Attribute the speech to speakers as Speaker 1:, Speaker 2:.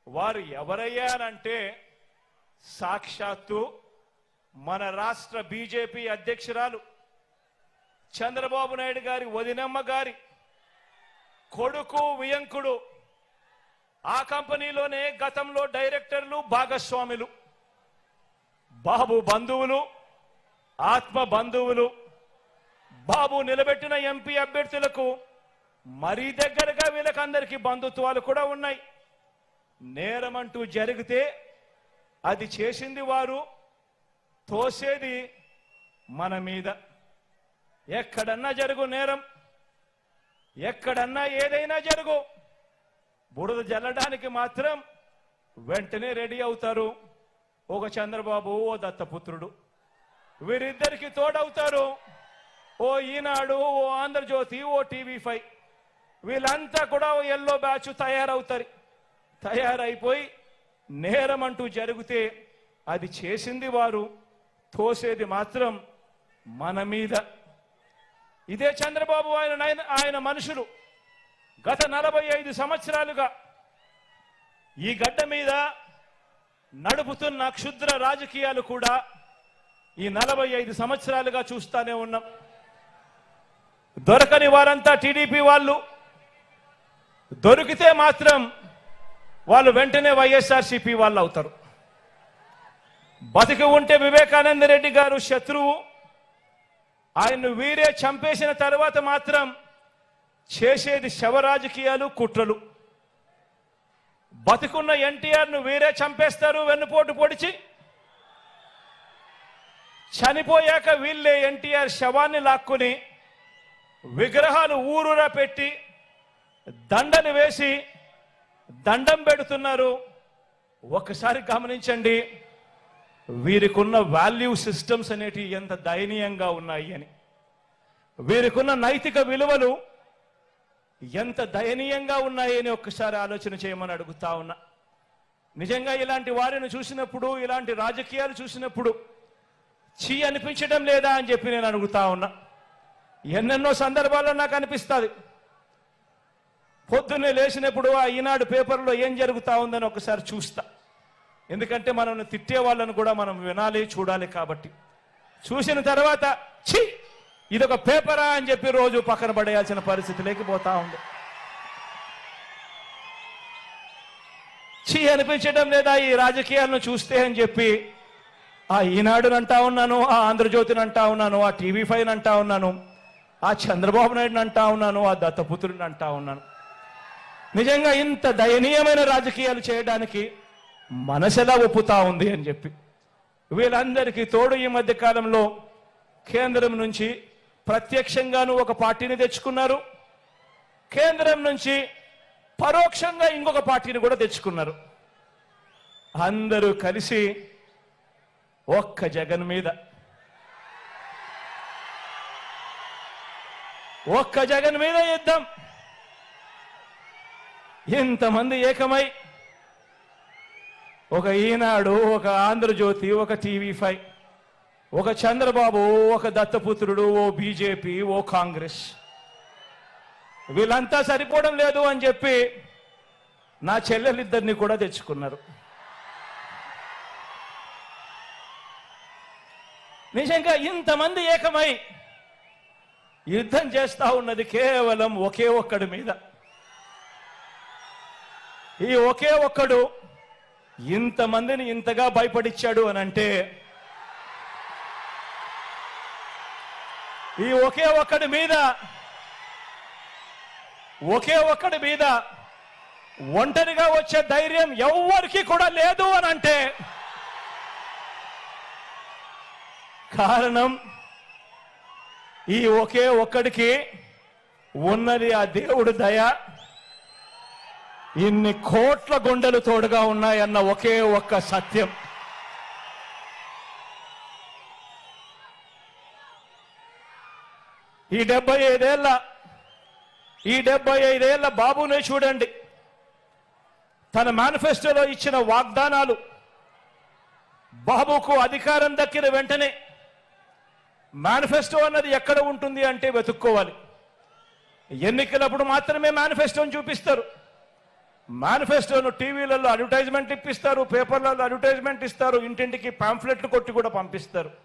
Speaker 1: వారు ఎవరయ్యారంటే సాక్షాత్తు మన రాష్ట్ర బీజేపీ అధ్యక్షురాలు చంద్రబాబు నాయుడు గారి వదినమ్మ గారి కొడుకు వియంకుడు. ఆ కంపెనీలోనే గతంలో డైరెక్టర్లు భాగస్వాములు, బాబు బంధువులు, ఆత్మ బంధువులు. బాబు నిలబెట్టిన ఎంపీ అభ్యర్థులకు మరీ దగ్గరగా వీళ్ళకందరికీ బంధుత్వాలు కూడా ఉన్నాయి. నేరమంటూ జరిగితే అది చేసింది వారు, తోసేది మన మీద. ఎక్కడన్నా జరుగు నేరం, ఎక్కడన్నా ఏదైనా జరుగు, బురద జల్లడానికి మాత్రం వెంటనే రెడీ అవుతారు. ఒక చంద్రబాబు, ఓ దత్తపుత్రుడు, వీరిద్దరికి తోడవుతారు ఓ ఈనాడు, ఓ ఆంధ్రజ్యోతి, ఓ టీవీ5. వీళ్ళంతా కూడా ఎల్లో బ్యాచ్ తయారైపోయి నేరం అంటూ జరిగితే అది చేసింది వారు, తోసేది మాత్రం మన మీద. ఇదే చంద్రబాబు ఆయన మనుషులు గత 45 సంవత్సరాలుగా ఈ గడ్డ మీద నడుపుతున్న క్షుద్ర రాజకీయాలు కూడా ఈ 45 సంవత్సరాలుగా చూస్తానే ఉన్నాం. దొరకని వారంతా టీడీపీ వాళ్ళు, దొరికితే మాత్రం వాళ్ళు వెంటనే వైఎస్ఆర్సీపీ వాళ్ళు అవుతారు. బతికి ఉంటే వివేకానంద రెడ్డి గారు శత్రువు, ఆయన్ను వీరే చంపేసిన తర్వాత మాత్రం చేసేది శవ రాజకీయాలు, కుట్రలు. బతికున్న ఎన్టీఆర్ను వీరే చంపేస్తారు వెన్నుపోటు పొడిచి. చనిపోయాక వీళ్ళే ఎన్టీఆర్ శవాన్ని లాక్కుని విగ్రహాలు ఊరూరా పెట్టి దండలు వేసి దండం పెడుతున్నారు. ఒక్కసారి గమనించండి, వీరికున్న వాల్యూ సిస్టమ్స్ అనేటివి ఎంత దయనీయంగా ఉన్నాయి అని, వీరికున్న నైతిక విలువలు ఎంత దయనీయంగా ఉన్నాయి అని ఒక్కసారి ఆలోచన చేయమని అడుగుతా ఉన్నా. నిజంగా ఇలాంటి వారిని చూసినప్పుడు, ఇలాంటి రాజకీయాలు చూసినప్పుడు చీ అనిపించడం లేదా అని చెప్పి నేను అడుగుతా ఉన్నా. ఎన్నెన్నో సందర్భాల్లో నాకు అనిపిస్తుంది. పొద్దున్నే లేచినప్పుడు ఆ ఈనాడు పేపర్లో ఏం జరుగుతా ఉందని ఒకసారి చూస్తా. ఎందుకంటే మనం తిట్టే వాళ్ళను కూడా మనం వినాలి, చూడాలి. కాబట్టి చూసిన తర్వాత ఛీ ఇదొక పేపరా అని చెప్పి రోజు పక్కన పడేయాల్సిన పరిస్థితి లేకపోతా ఉంది. ఛీ అనిపించడం లేదా ఈ రాజకీయాలను చూస్తే అని చెప్పి ఆ ఈనాడుని అంటా ఉన్నాను, ఆ ఆంధ్రజ్యోతిని అంటా ఉన్నాను, ఆ టీవీ5 అంటా ఉన్నాను, ఆ చంద్రబాబు నాయుడుని అంటా ఉన్నాను, ఆ దత్తపుత్రుడిని అంటా ఉన్నాను. నిజంగా ఇంత దయనీయమైన రాజకీయాలు చేయడానికి మనసెలా ఒప్పుతా ఉంది అని చెప్పి. వీళ్ళందరికీ తోడు ఈ మధ్య కాలంలో కేంద్రం నుంచి ప్రత్యక్షంగాను ఒక పార్టీని తెచ్చుకున్నారు, కేంద్రం నుంచి పరోక్షంగా ఇంకొక పార్టీని కూడా తెచ్చుకున్నారు. అందరూ కలిసి ఒక్క జగన్ మీద, ఒక్క జగన్ మీద యుద్ధం. ఇంతమంది ఏకమై ఒక ఈనాడు, ఒక ఆంధ్రజ్యోతి, ఒక టీవీ5, ఒక చంద్రబాబు, ఒక దత్తపుత్రుడు, ఓ బీజేపీ, ఓ కాంగ్రెస్, వీళ్ళంతా సరిపోవడం లేదు అని చెప్పి నా చెల్లెలిద్దరిని కూడా తెచ్చుకున్నారు. నిజంగా ఇంతమంది ఏకమై యుద్ధం చేస్తా ఉన్నది కేవలం ఒకే ఒక్కడి మీద. ఈ ఒకే ఒక్కడు ఇంతమందిని ఇంతగా భయపడిచ్చాడు అని అంటే, ఈ ఒకే ఒక్కడి మీద ఒంటరిగా వచ్చే ధైర్యం ఎవ్వరికి కూడా లేదు అని అంటే కారణం ఈ ఒకే ఒక్కడికి ఉన్నది ఆ దేవుడు దయ. ఇన్ని కోట్ల గుండెలు తోడుగా ఉన్నాయన్న ఒకే ఒక్క సత్యం. ఈ 75 ఏళ్ల బాబునే చూడండి. తన మేనిఫెస్టోలో ఇచ్చిన వాగ్దానాలు, బాబుకు అధికారం దక్కిన వెంటనే మేనిఫెస్టో అన్నది ఎక్కడ ఉంటుంది అంటే వెతుక్కోవాలి. ఎన్నికలప్పుడు మాత్రమే మేనిఫెస్టోని చూపిస్తారు. మేనిఫెస్టోను టీవీలలో అడ్వర్టైజ్మెంట్ ఇప్పిస్తారు, పేపర్లలో అడ్వర్టైజ్మెంట్ ఇస్తారు, ఇంటింటికి పాంఫ్లెట్లు కొట్టి కూడా పంపిస్తారు.